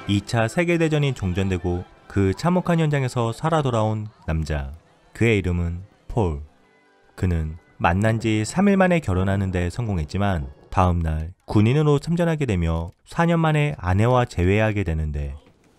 2차 세계대전이 종전되고 그 참혹한 현장에서 살아 돌아온 남자. 그의 이름은 폴. 그는 만난 지 3일 만에 결혼하는 데 성공했지만 다음날 군인으로 참전하게 되며 4년 만에 아내와 재회하게 되는데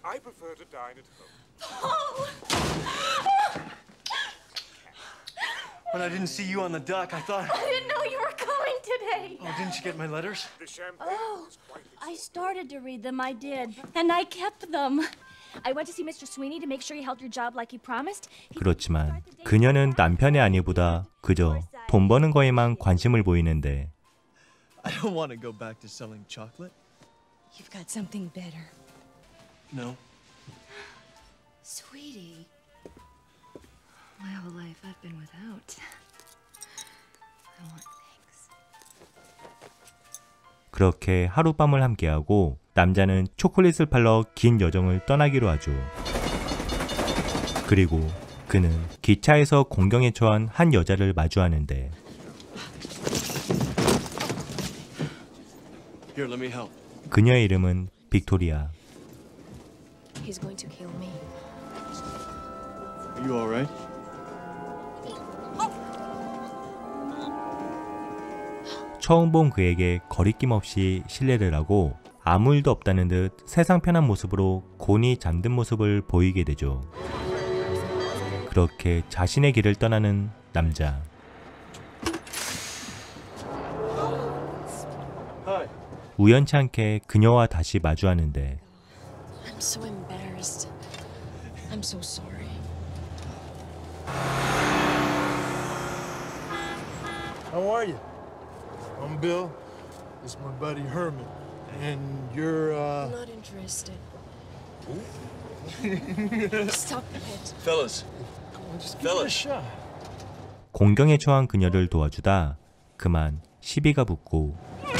When I didn't see you on the dock, I thought... I didn't know you were coming today. Oh, didn't you get my letters? Oh, I started to read them, I did. And I kept them. I went to see Mr. Sweeney to make sure he held your job like he promised. 그렇지만 그녀는 남편의 아내보다 그저 돈 버는 거에만 관심을 보이는데 I don't want to go back to selling chocolate. You've got something better. No. Sweetie. My whole life I've been without. I want things. 그렇게 하룻밤을 함께하고 남자는 초콜릿을 팔러 긴 여정을 떠나기로 하죠. 그리고 그는 기차에서 공경에 처한 한 여자를 마주하는데 Here, let me help. 그녀의 이름은 빅토리아. He's going to kill me. Are you all right? 처음 본 그에게 거리낌 없이 신뢰를 하고 아무 일도 없다는 듯 세상 편한 모습으로 곤히 잠든 모습을 보이게 되죠. 그렇게 자신의 길을 떠나는 남자. Hi. 우연치 않게 그녀와 다시 마주하는데 I'm so embarrassed. I'm so sorry. How are you? I'm Bill. This is my buddy Herman. And you're, Not interested. Stop it. Fellas. just give it a shot. 공경에 처한 그녀를 도와주다 그만 시비가 붙고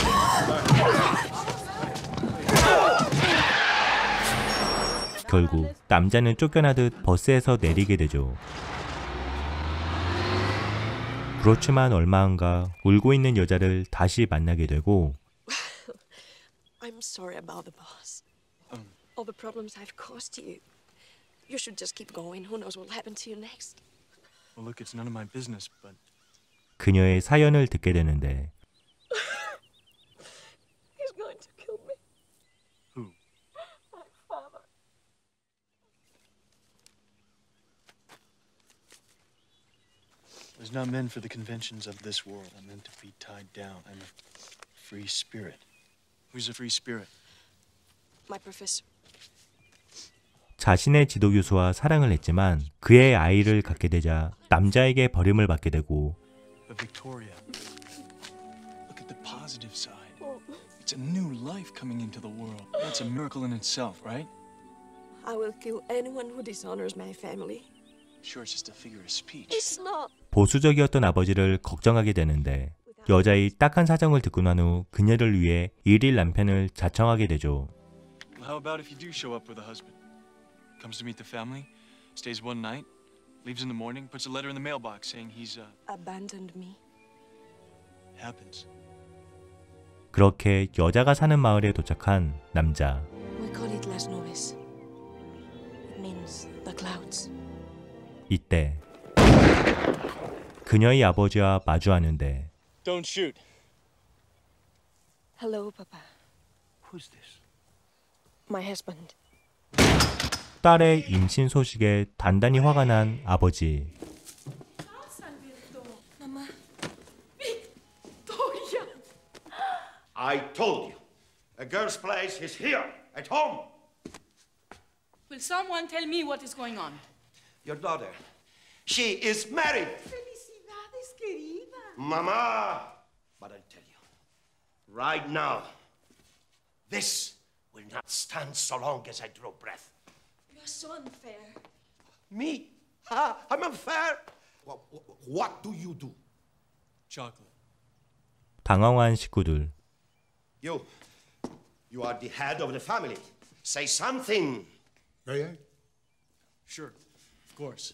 결국 남자는 쫓겨나듯 버스에서 내리게 되죠. 그렇지만 얼마 안가 울고 있는 여자를 다시 만나게 되고 I'm sorry about the boss. All the problems I've caused you. You should just keep going. Who knows what will happen to you next? Well, look, it's none of my business, but... 그녀의 사연을 듣게 되는데 He's going to kill me. Who? My father. I was not meant for the conventions of this world. I'm meant to be tied down. I'm a free spirit. Who's a free spirit? My professor. 자신의 지도교수와 사랑을 했지만 그의 아이를 갖게 되자 남자에게 버림을 받게 되고 But Victoria, look at the positive side. It's a new life coming into the world. That's a miracle in itself, right? I will kill anyone who dishonors my family. Sure, it's just a figure of speech. It's not. 보수적이었던 아버지를 걱정하게 되는데 여자의 딱한 사정을 듣고 난 후 그녀를 위해 일일 남편을 자청하게 되죠. Well, how about if you do show up with a husband? Comes to meet the family, stays one night, leaves in the morning, puts a letter in the mailbox saying he's Abandoned me. happens. 그렇게 여자가 사는 마을에 도착한 남자. We call it Las Nubes. It means the clouds. 이때 그녀의 아버지와 마주하는데 Don't shoot. Hello, Papa. Who's this? My husband. 딸의 임신 소식에 단단히 화가 난 아버지. Mama. I told you, a girl's place is here, at home. Will someone tell me what is going on? Your daughter, she is married. Felicidades, querida. Mama, but I'll tell you, right now, this will not stand so long as I draw breath. You're so unfair. Me? I'm unfair? What do you do? Chocolate. 당황한 식구들. You are the head of the family. Say something. May I? Sure, of course.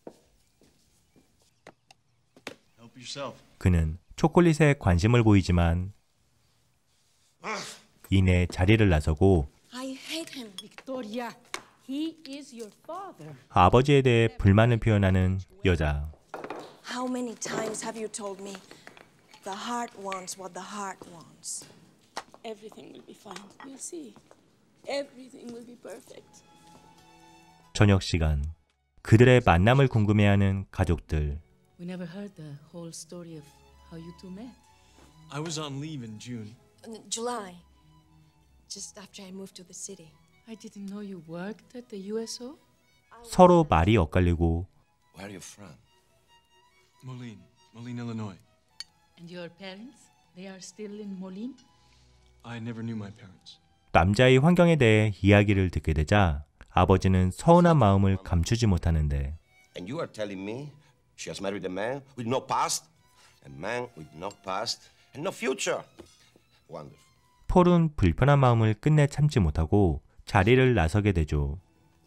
Help yourself. 그는 초콜릿에 관심을 보이지만 이내 자리를 나서고 I hate him, Victor. yeah. He is your father. 아버지에 대해 불만을 표현하는 여자. How many times have you told me the heart wants what the heart wants? Everything will be fine. You'll see. Everything will be perfect. 저녁 시간. 그들의 만남을 궁금해하는 가족들. We never heard the whole story of how you two met. I was on leave in June. July, just after I moved to the city. I didn't know you worked at the USO. 서로 말이 엇갈리고 Where are you from? Moline, Illinois. And your parents? They are still in Moline? I never knew my parents. 남자의 환경에 대해 이야기를 듣게 되자 아버지는 서운한 마음을 감추지 못하는데 And you are telling me she has married a man with no past? A man with no past and no future? Wonderful. 폴은 불편한 마음을 끝내 참지 못하고 자리를 나서게 되죠.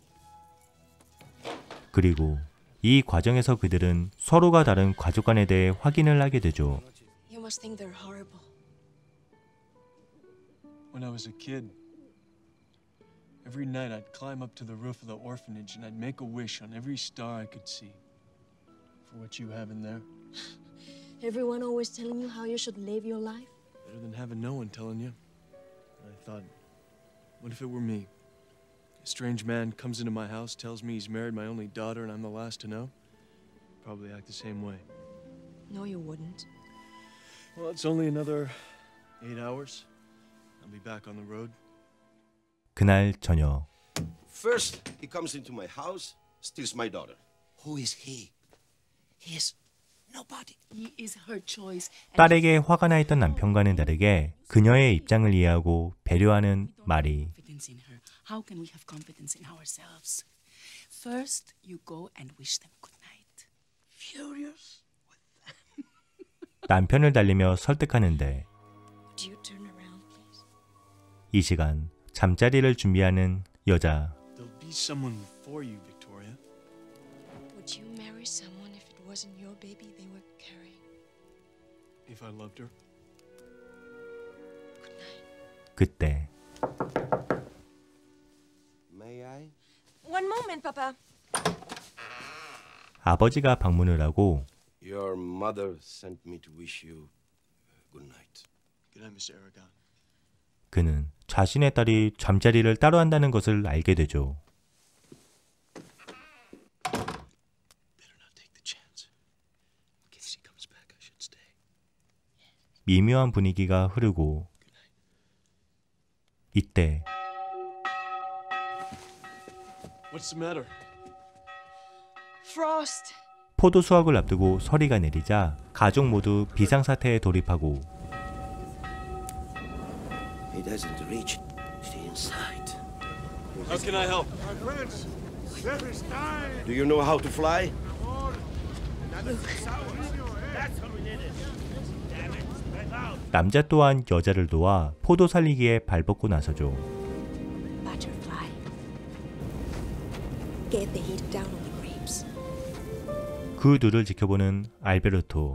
그리고 이 과정에서 그들은 서로가 다른 가족관에 대해 확인을 하게 되죠. You must think they're horrible. When I was a kid, every night I'd climb up to the roof of the orphanage and I'd make a wish on every star I could see for what you have in there. Everyone always telling you how you should live your life. Better than having no one telling you. And I thought, what if it were me? A strange man comes into my house, tells me he's married my only daughter, and I'm the last to know. I'd probably act the same way. No, you wouldn't. Well, it's only another 8 hours. I'll be back on the road. 그날 저녁 First, he comes into my house, steals my daughter. Who is he? He is nobody. He is her choice. And 딸에게 화가 나 있던 남편과는 다르게 그녀의 입장을 이해하고 배려하는 마리. confidence in her. How can we have confidence in ourselves? First, you go and wish them good night. Furious? 남편을 달리며 설득하는데 Would you turn around, please? 이 시간 잠자리를 준비하는 여자. There'll be someone for you, Victoria. Would you marry someone if it wasn't your baby they were carrying? If I loved her. Good night. 그때 May I? One moment, Papa. 아버지가 방문을 하고 Your mother sent me to wish you good night. Good night, Mr. Aragon. 그는 자신의 딸이 잠자리를 따로 한다는 것을 알게 되죠. Better not take the chance. In case he comes back, I should stay. 미묘한 분위기가 흐르고 이때 What's the matter? Frost. 포도 수확을 앞두고 서리가 내리자 가족 모두 비상사태에 돌입하고 He doesn't reach the inside. How can I help? My friends, let us die. Do you know how to fly? 남자 또한 여자를 도와 포도 살리기에 발벗고 나서죠. Butterfly. Get the heat down on the grapes. 그 둘을 지켜보는 알베르토.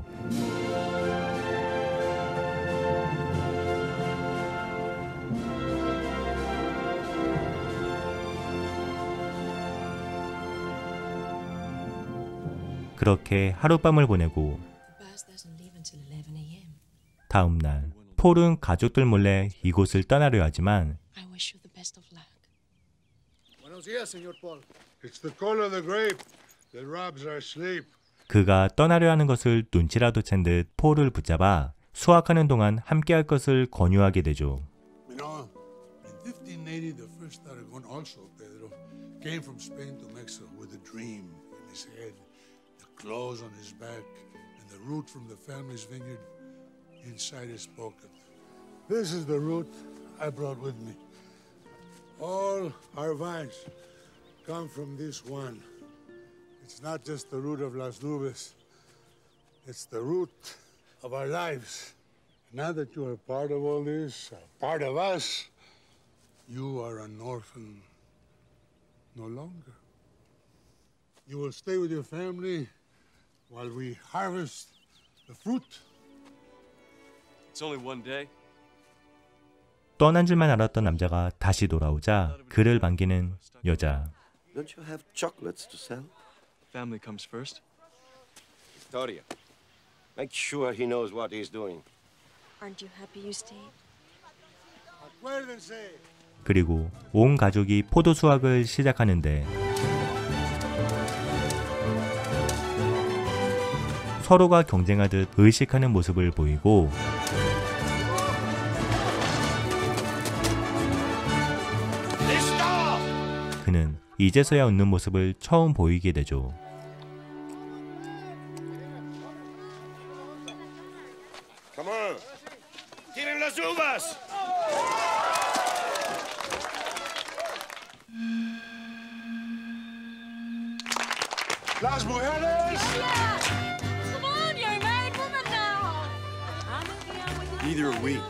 그렇게 하룻밤을 보내고 The bus doesn't leave until 11 a.m. 다음 날 폴은 가족들 몰래 이곳을 떠나려 하지만 I wish you the best of luck. Buenos días, señor Paul. It's the call of the grape that robs our sleep. 그가 떠나려 하는 것을 눈치라도 챈 듯 폴을 붙잡아 수확하는 동안 함께할 것을 권유하게 되죠. You know, in 1580, the first Aragon, also Pedro, came from Spain to Mexico with a dream in his head, the clothes on his back, and the root from the family's vineyard inside his pocket. This is the root I brought with me. All our vines come from this one. It's not just the root of Las Nubes. It's the root of our lives. Now that you are part of all this, part of us, you are an orphan no longer. You will stay with your family while we harvest the fruit. It's only one day. 떠난 줄만 알았던 남자가 다시 돌아오자 그를 반기는 여자. Don't you have chocolates to sell? Family comes first. Victoria, make sure he knows what he's doing. Aren't you happy you stayed? Acuérdense. 그리고 온 가족이 포도 수확을 시작하는데 서로가 경쟁하듯 의식하는 모습을 보이고 그는 이제서야 웃는 모습을 처음 보이게 되죠. Come on. Tiren las uvas. Las mujeres. Come on, you're a married woman now. Neither are we.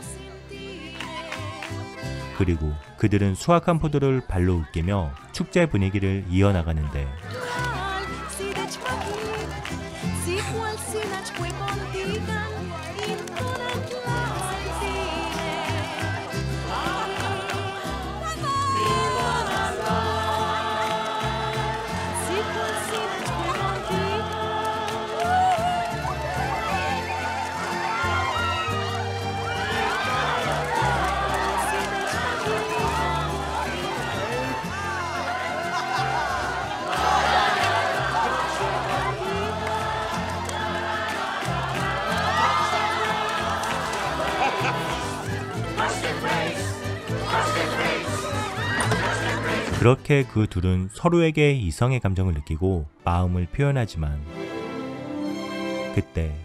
그리고 그들은 수확한 포도를 발로 으깨며 축제 분위기를 이어나가는데 그렇게 그 둘은 서로에게 이성의 감정을 느끼고 마음을 표현하지만 그때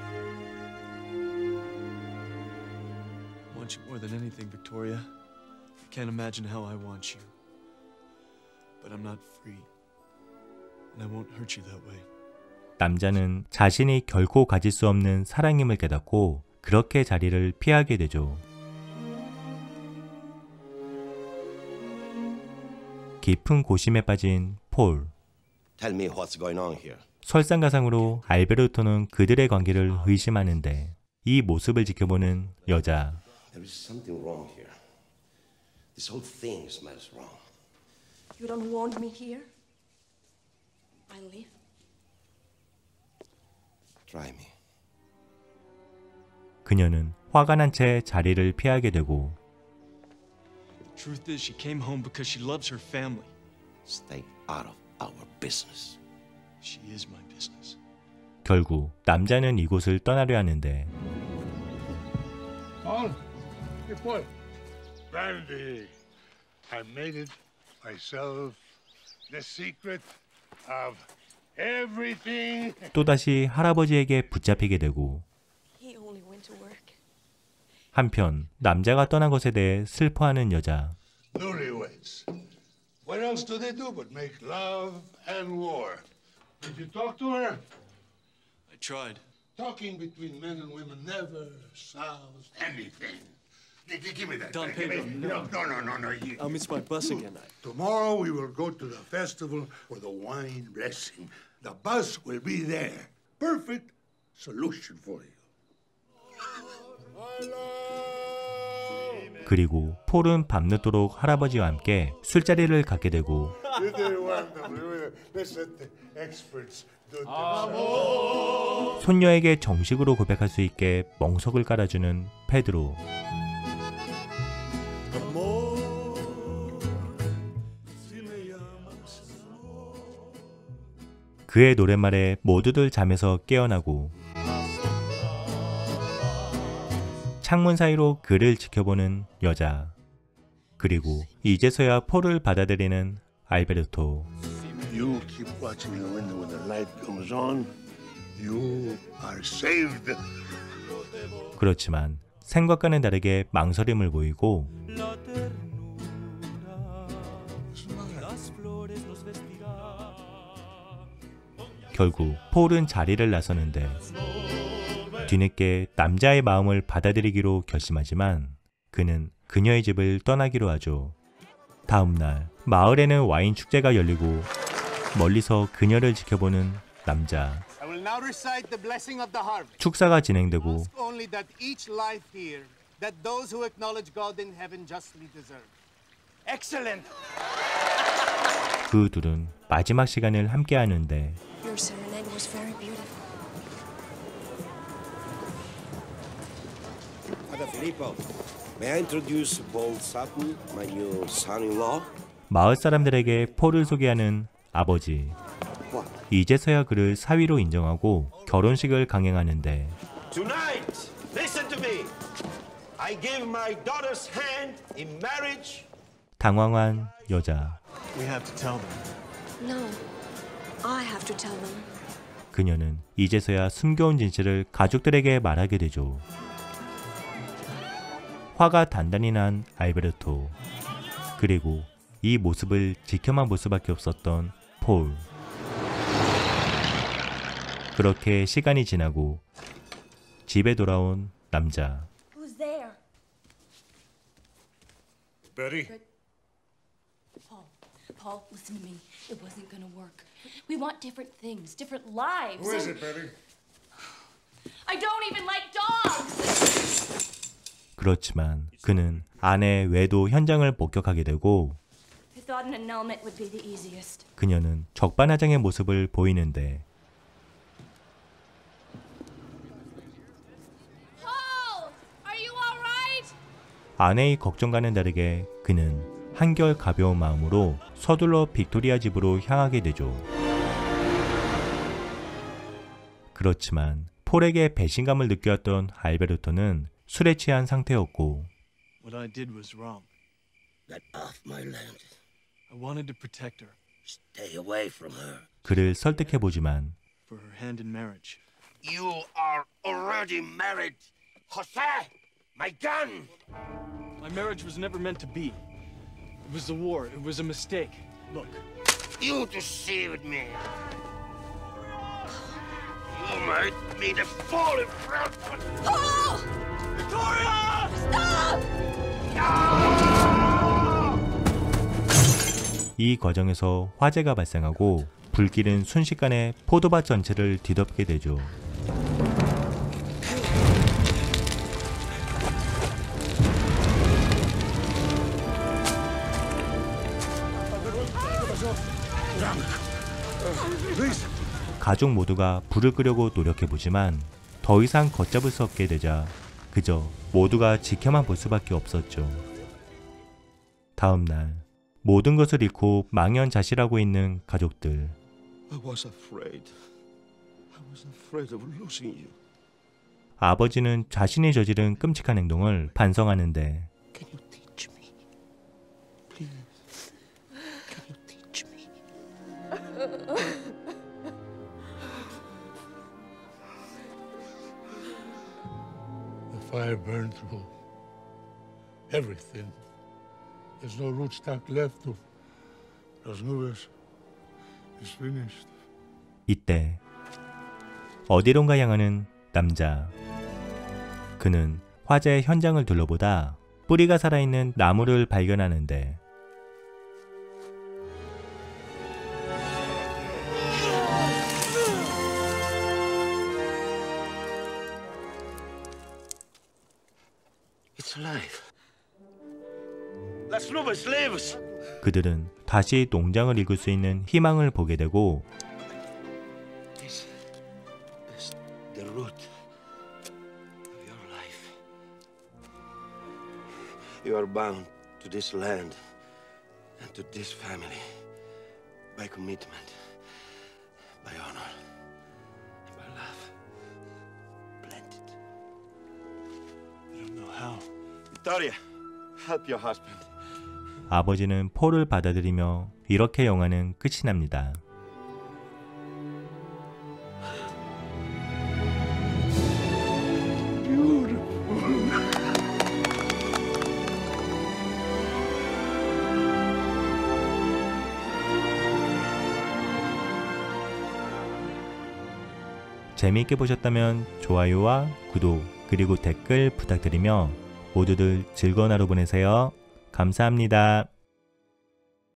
Want you more than anything, Victoria. I can't imagine how I want you. But I'm not free. And I won't hurt you that way. 남자는 자신이 결코 가질 수 없는 사랑임을 깨닫고 그렇게 자리를 피하게 되죠. 깊은 고심에 빠진 폴. Tell me what's going on here. 설상가상으로 알베르토는 그들의 관계를 의심하는데 이 모습을 지켜보는 여자. There is something wrong here. This whole thing smells wrong. You don't want me here? I'll leave. Try me. 그녀는 화가 난 채 자리를 피하게 되고 Truth is, she came home because she loves her family. Stay out of our business. She is my business. 결국 남자는 이곳을 떠나려 하는데 Paul, hey Paul. Brandy. I made it myself. The secret of everything. 또다시 할아버지에게 붙잡히게 되고 He only went to work. 한편 남자가 떠난 것에 대해 슬퍼하는 여자. Newlyweds. What else do they do but make love and war? Did you talk to her? I tried. Talking between men and women never solves anything. Give me that. Don Give Pedro, me- no. No. I'll miss my bus again. Tomorrow we will go to the festival for the wine blessing. The bus will be there. Perfect solution for you. 그리고 폴은 밤늦도록 할아버지와 함께 술자리를 갖게 되고 손녀에게 정식으로 고백할 수 있게 멍석을 깔아주는 페드로. 그의 노랫말에 모두들 잠에서 깨어나고 창문 사이로 그를 지켜보는 여자. 그리고 이제서야 폴을 받아들이는 알베르토. You keep watching the window when the light comes on. You are saved. 그렇지만 생각과는 다르게 망설임을 보이고 결국 폴은 자리를 나서는데 뒤늦게 남자의 마음을 받아들이기로 결심하지만 그는 그녀의 집을 떠나기로 하죠. 다음 날 마을에는 와인 축제가 열리고 멀리서 그녀를 지켜보는 남자. I will now recite the blessing of the harvest. 축사가 진행되고 Only that each life here that those who acknowledge God in heaven justly deserve. Excellent. 그 둘은 마지막 시간을 함께 하는데 Your serenade was very beautiful. Father Filippo, may I introduce Paul Sutton, my new son-in-law? 마을 사람들에게 폴을 소개하는 아버지. 이제서야 그를 사위로 인정하고 결혼식을 강행하는데 Tonight, listen to me. I give my daughter's hand in marriage. 당황한 여자. We have to tell them. No, I have to tell them. 그녀는 이제서야 숨겨온 진실을 가족들에게 말하게 되죠. 화가 단단히 난 알베르토. 그리고 이 모습을 지켜만 볼 수밖에 없었던 폴. 그렇게 시간이 지나고 집에 돌아온 남자. Who's there? Betty? Paul, listen to me. It wasn't gonna work. We want different things, different lives. Who is it, Betty? I don't even like dogs! 그렇지만 그는 아내 외도 현장을 목격하게 되고 I thought an annulment would be the easiest. 그녀는 적반하장의 모습을 보이는데 Paul! Are you alright? 아내의 걱정과는 다르게 그는 한결 가벼운 마음으로 서둘러 빅토리아 집으로 향하게 되죠. 그렇지만 폴에게 배신감을 느꼈던 알베르토는 술에 취한 상태였고 What I did was wrong. Get off my land. I wanted to protect her Stay away from her. 그를 설득해보지만 for her hand in marriage. You are already married. Jose, my gun. My marriage was never meant to be. It was the war. It was a mistake. Look, You deceived me. You made me the fool in front of Paul! Victoria! 이 과정에서 화재가 발생하고 불길은 순식간에 포도밭 전체를 뒤덮게 되죠. 가족 모두가 불을 끄려고 노력해보지만 더 이상 걷잡을 수 없게 되자 그저 모두가 지켜만 볼 수밖에 없었죠. 다음 날 모든 것을 잃고 망연자실하고 있는 가족들. I was afraid. I was afraid of losing you. 아버지는 자신이 저지른 끔찍한 행동을 반성하는데 Can you teach me? Please. Can you teach me? The fire burned through everything. There's no rootstock left of Las Nubes. It's finished. 이때 어디론가 향하는 남자. 그는 화재 현장을 둘러보다 뿌리가 살아있는 나무를 발견하는데 It's alive. Las Nubes lives. 그들은 다시 농장을 읽을 수 있는 희망을 보게 되고 This is the root of your life. You are bound to this land and to this family by commitment, by honor, and by love. Blended. I don't know how. Victoria, help your husband. 아버지는 폴을 받아들이며 이렇게 영화는 끝이 납니다. 재미있게 보셨다면 좋아요와 구독 그리고 댓글 부탁드리며 모두들 즐거운 하루 보내세요. 감사합니다.